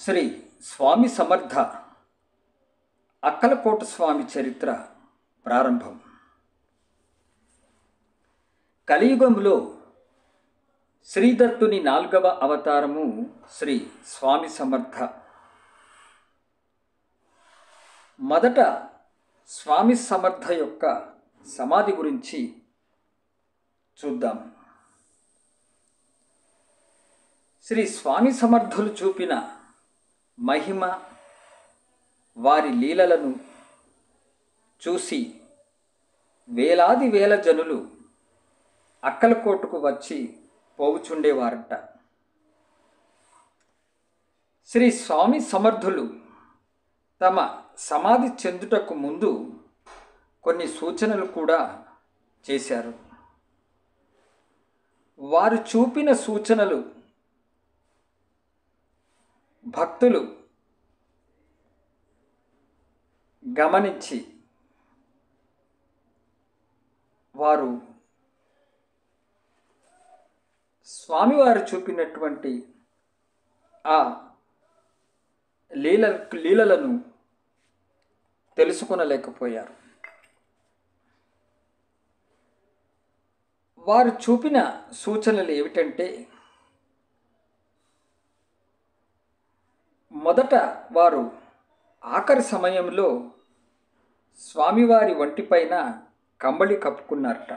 శ్రీ స్వామి సమర్థ అక్కలకోట స్వామి చరిత్ర ప్రారంభం. కలియుగంలో శ్రీదత్తుని 4వ అవతారము శ్రీ స్వామి సమర్థ. మొదట స్వామి సమర్థ యొక్క సమాధి గురించి చూద్దాం. శ్రీ స్వామి సమర్థులు చూపిన మహిమ, వారి లీలలను చూసి వేలాది వేల జనులు అక్కలకోటకు వచ్చి పోవుచుండేవారట. శ్రీ స్వామి సమర్థులు తమ సమాధి చెందుటకు ముందు కొన్ని సూచనలు కూడా చేశారు. వారు చూపిన సూచనలు భక్తులు గమనించి వారు స్వామివారు చూపినటువంటి ఆ లీలలను తెలుసుకొనలేకపోయారు. వారు చూపిన సూచనలు ఏమిటంటే, మొదట వారు ఆఖరి సమయంలో స్వామివారి వంటిపైన కంబళి కప్పుకున్నారట.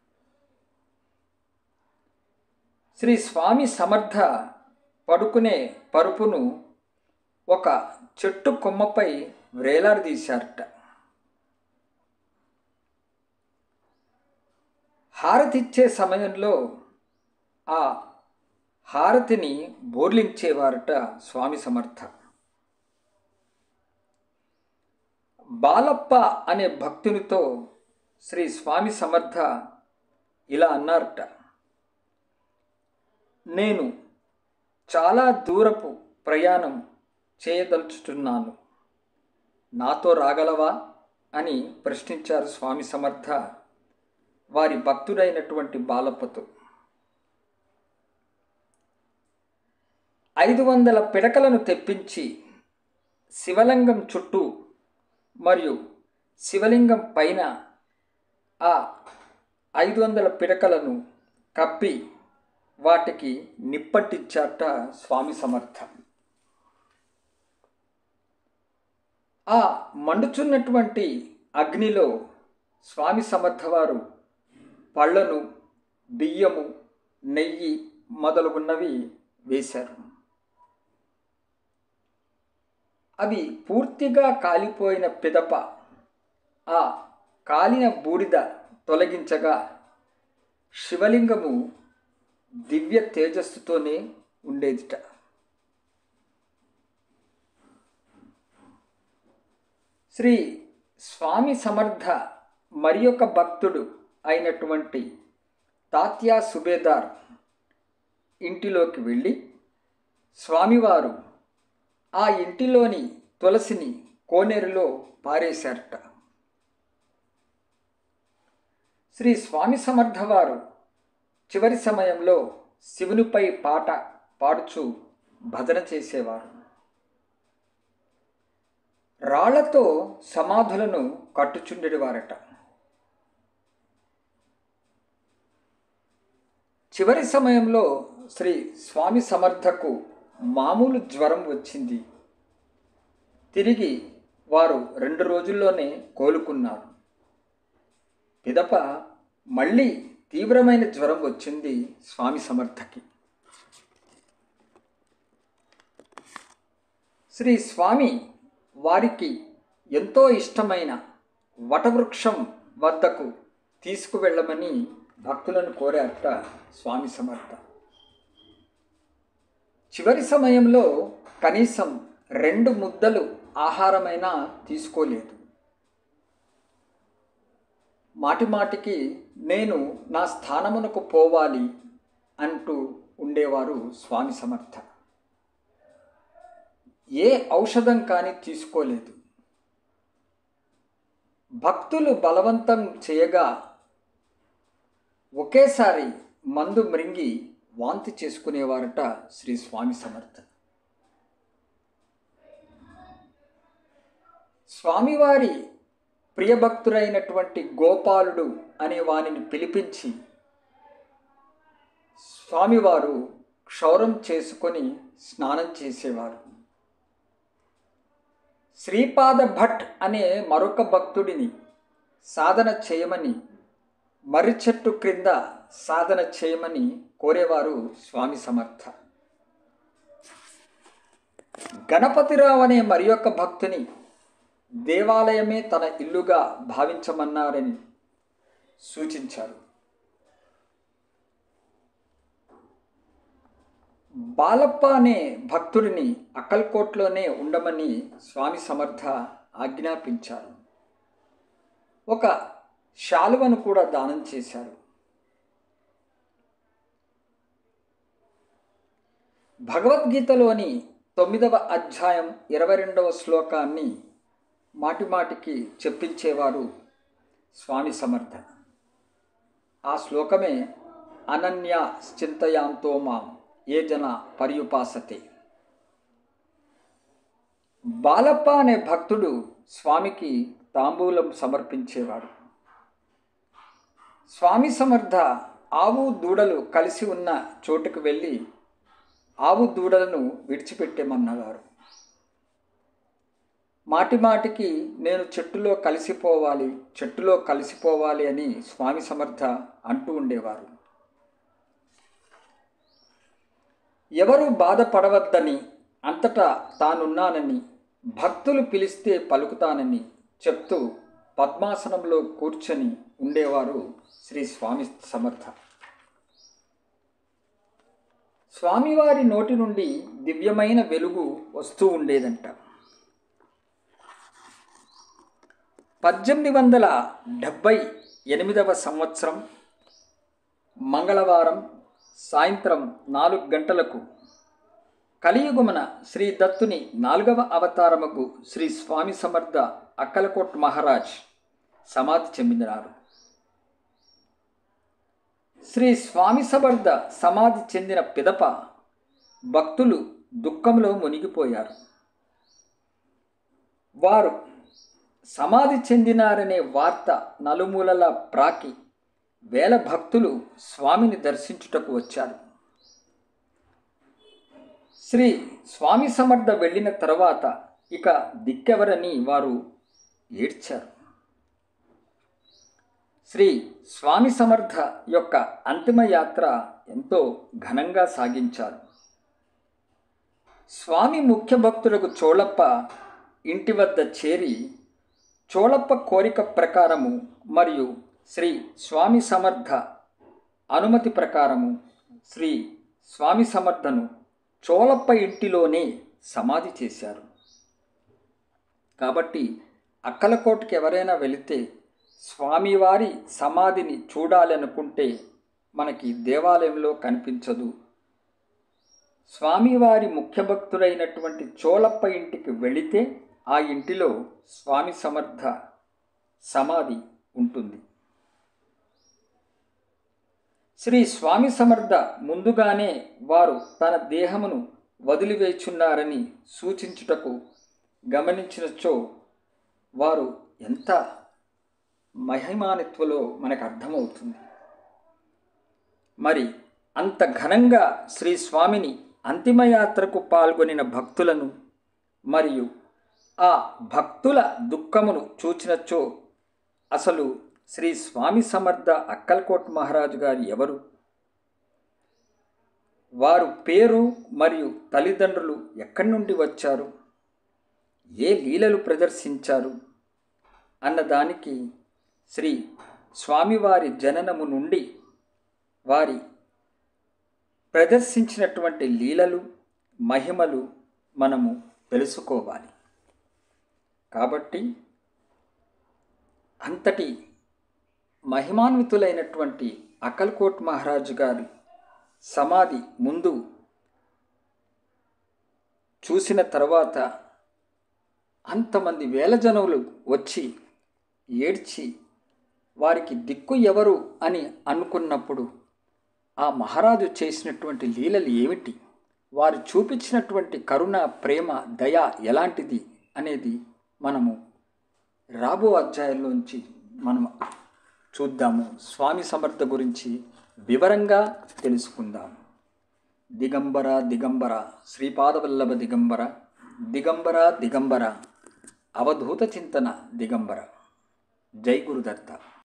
శ్రీ స్వామి సమర్థ పడుకునే పరుపును ఒక చెట్టు కొమ్మపై వ్రేలాడదీశారట. హారతిచ్చే సమయంలో ఆ హారతిని బోర్లించేవారట స్వామి సమర్థ. బాలప్ప అనే భక్తునితో శ్రీ స్వామి సమర్థ ఇలా అన్నారట: నేను చాలా దూరపు ప్రయాణం చేయదలుచుతున్నాను, నాతో రాగలవా అని ప్రశ్నించారు స్వామి సమర్థ వారి భక్తుడైనటువంటి బాలప్పతో. 500 పిడకలను తెప్పించి శివలింగం చుట్టూ మరియు శివలింగం పైన ఆ 500 పిడకలను కప్పి వాటికి నిప్పట్టించాట స్వామి సమర్థ. ఆ మండుచున్నటువంటి అగ్నిలో స్వామి సమర్థ వారు పళ్ళను, బియ్యము, నెయ్యి మొదలుగున్నవి వేశారు. అవి పూర్తిగా కాలిపోయిన పిదప ఆ కాలిన బూడిద తొలగించగా శివలింగము దివ్య తేజస్సుతోనే ఉండేదిట. శ్రీ స్వామి సమర్థ మరి ఒక భక్తుడు అయినటువంటి తాత్యా సుబేదార్ ఇంటిలోకి వెళ్ళి స్వామివారు ఆ ఇంటిలోని తులసిని కోనేరులో పారేశారట. శ్రీ స్వామి సమర్థ వారు చివరి సమయంలో శివునిపై పాట పాడుచు భజన చేసేవారు. రాళ్లతో సమాధులను కట్టుచుండేవారట. చివరి సమయంలో శ్రీ స్వామి సమర్థకు మామూలు జ్వరం వచ్చింది. తిరిగి వారు 2 రోజుల్లోనే కోలుకున్నారు. పిదప మళ్ళీ తీవ్రమైన జ్వరం వచ్చింది స్వామి సమర్థకి. శ్రీ స్వామి వారికి ఎంతో ఇష్టమైన వటవృక్షం వద్దకు తీసుకువెళ్ళమని భక్తులను కోరారట స్వామి సమర్థ. చివరి సమయంలో కనీసం 2 ముద్దలు ఆహారమైనా తీసుకోలేదు. మాటిమాటికి నేను నా స్థానమునకు పోవాలి అంటూ ఉండేవారు స్వామి సమర్థ. ఏ ఔషధం కానీ తీసుకోలేదు. భక్తులు బలవంతం చేయగా ఒకేసారి మందు మృంగి వాంతి చేసుకునేవారట శ్రీ స్వామి సమర్థ. స్వామివారి ప్రియభక్తుడైనటువంటి గోపాలుడు అనే వానిని పిలిపించి స్వామివారు క్షౌరం చేసుకొని స్నానం చేసేవారు. శ్రీపాద భట్ అనే మరొక భక్తుడిని సాధన చేయమని, మర్రి చెట్టు క్రింద సాధన చేయమని కోరేవారు స్వామి సమర్థ. గణపతిరావు అనే మరి యొక్క భక్తుని దేవాలయమే తన ఇల్లుగా భావించమన్నారని సూచించారు. బాలప్ప అనే భక్తుడిని అక్కల్కోట్లోనే ఉండమని స్వామి సమర్థ ఆజ్ఞాపించారు. ఒక శాలువను కూడా దానం చేశారు. భగవద్గీతలోని 9వ అధ్యాయం 22వ శ్లోకాన్ని మాటిమాటికి చెప్పించేవారు స్వామి సమర్థ. ఆ శ్లోకమే అనన్యా చింతయాంతో మాం ఏ జన పర్యుపాసతే. బాలప్ప అనే భక్తుడు స్వామికి తాంబూలం సమర్పించేవాడు. స్వామి సమర్థ ఆవు దూడలు కలిసి ఉన్న చోటుకు వెళ్ళి ఆవు దూడలను విడిచిపెట్టేమన్నవారు. మాటిమాటికి నేను చెట్టులో కలిసిపోవాలి అని స్వామి సమర్థ అంటూ ఉండేవారు. ఎవరు బాధపడవద్దని, అంతటా తానున్నానని, భక్తులు పిలిస్తే పలుకుతానని చెప్తూ పద్మాసనంలో కూర్చొని ఉండేవారు శ్రీ స్వామి సమర్థ. స్వామివారి నోటి నుండి దివ్యమైన వెలుగు వస్తూ ఉండేదంట. 1878వ సంవత్సరం మంగళవారం సాయంత్రం 4 గంటలకు కలియుగమున శ్రీ దత్తుని 4వ అవతారముకు శ్రీ స్వామి సమర్థ అక్కలకోట్ మహారాజ్ సమాధి చెందినారు. శ్రీ స్వామి సమర్థ సమాధి చెందిన పిదప భక్తులు దుఃఖంలో మునిగిపోయారు. వారు సమాధి చెందినారనే వార్త నలుమూలలా ప్రాకి వేల భక్తులు స్వామిని దర్శించుటకు వచ్చారు. శ్రీ స్వామి సమర్థ వెళ్ళిన తర్వాత ఇక దిక్కెవరని వారు ఏడ్చారు. శ్రీ స్వామి సమర్థ యొక్క అంతిమ యాత్ర ఎంతో ఘనంగా సాగించారు. స్వామి ముఖ్య భక్తులకు చోళప్ప ఇంటి వద్ద చేరి చోళప్ప కోరిక ప్రకారము మరియు శ్రీ స్వామి సమర్థ అనుమతి ప్రకారము శ్రీ స్వామి సమర్థను చోళప్ప ఇంటిలోనే సమాధి చేశారు. కాబట్టి అక్కలకోటకి ఎవరైనా వెళితే స్వామివారి సమాధిని చూడాలనుకుంటే మనకి దేవాలయంలో కనిపించదు. స్వామివారి ముఖ్య భక్తుడైనటువంటి చోళప్ప ఇంటికి వెళితే ఆ ఇంటిలో స్వామి సమర్థ సమాధి ఉంటుంది. శ్రీ స్వామి సమర్థ ముందుగానే వారు తన దేహమును వదిలివేచున్నారని సూచించుటకు గమనించినచో వారు ఎంత మహిమానిత్వలో మనకు అర్థమవుతుంది. మరి అంత ఘనంగా శ్రీ స్వామిని అంతిమయాత్రకు పాల్గొనిన భక్తులను మరియు ఆ భక్తుల దుఃఖమును చూచినచో అసలు శ్రీ స్వామి సమర్థ అక్కల్కోట్ మహారాజు గారు ఎవరు, వారు పేరు మరియు తల్లిదండ్రులు ఎక్కడి నుండి వచ్చారు, ఏ లీలలు ప్రదర్శించారు అన్నదానికి శ్రీ స్వామివారి జననము నుండి వారి ప్రదర్శించినటువంటి లీలలు మహిమలు మనము తెలుసుకోవాలి. కాబట్టి అంతటి మహిమాన్వితులైనటువంటి అక్కల్కోట్ మహారాజు గారి సమాధి ముందు చూసిన తర్వాత అంతమంది వేల జనులు వచ్చి ఏడ్చి వారికి దిక్కు ఎవరు అని అనుకున్నప్పుడు ఆ మహారాజు చేసినటువంటి లీలలు ఏమిటి, వారు చూపించినటువంటి కరుణ, ప్రేమ, దయ ఎలాంటిది అనేది మనము రాబో అధ్యాయంలోంచి మనం చూద్దాము. స్వామి సమర్థ గురించి వివరంగా తెలుసుకుందాం. దిగంబర దిగంబర శ్రీపాదవల్లభ దిగంబర, దిగంబర దిగంబర అవధూత చింతన దిగంబర. జై గురుదత్త.